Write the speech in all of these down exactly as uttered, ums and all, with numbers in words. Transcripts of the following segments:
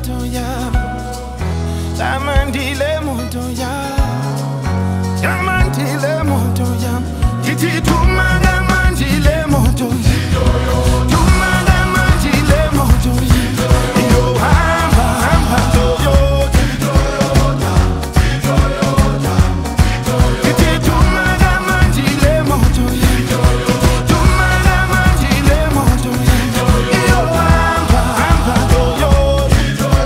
moto yam, Yamandile moto yam, Yamandile moto yam, Titi tuma Yamandile moto yam, tuma Yamandile moto yam, yo hamba hamba Toyota, Toyota, Titi tuma Yamandile moto yam, tuma Yamandile moto yam, yo hamba hamba Toyota,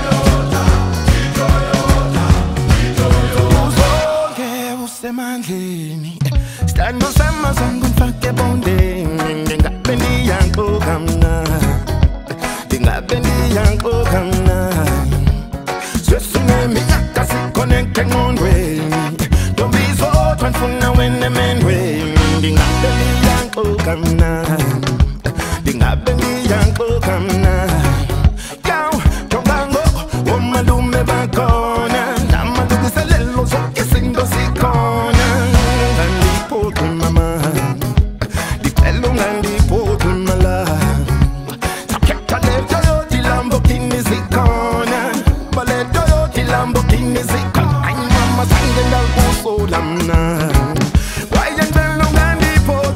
Toyota, uzonke usemandleni. Stand no sama zangu mfake bonde, Dingabe ni yanko kamna, Dingabe ni yanko kamna. Swesune mi akasi connecting on way. Don't be so transfuna when the men way. Dingabe ni yanko kamna, Dingabe ni yanko kamna. Yow, tongango, womalume bakona, Namadugu salelo so kisingo sikona. Mama, the fellow and the port in my life. I kept a little the Lamborghini Zicona, but let the Lamborghini Zicona. I'm mama singing the whole soul. I'm not. Why you tell no and the port?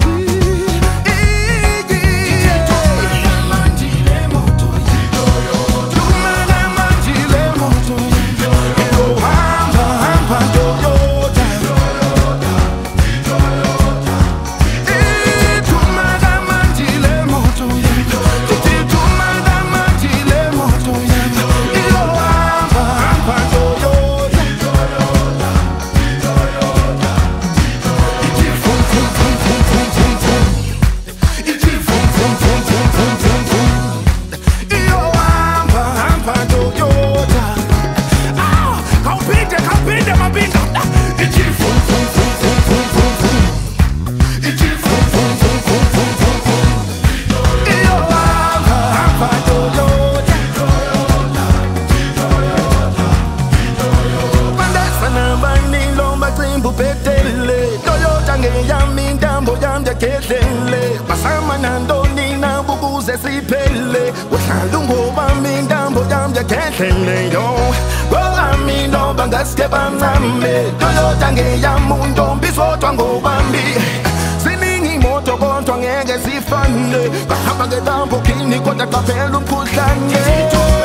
Basama nando nina bubuze sipele, Wasalungo bami ndambo jamja ketele yo. Rola mi no bangaske baname, Toyota nge ya mundo biso twango bambi. Siningi moto kontwa ngeke sifane, Bahamba nge Lamborghini konta kapelu mkhuhlane.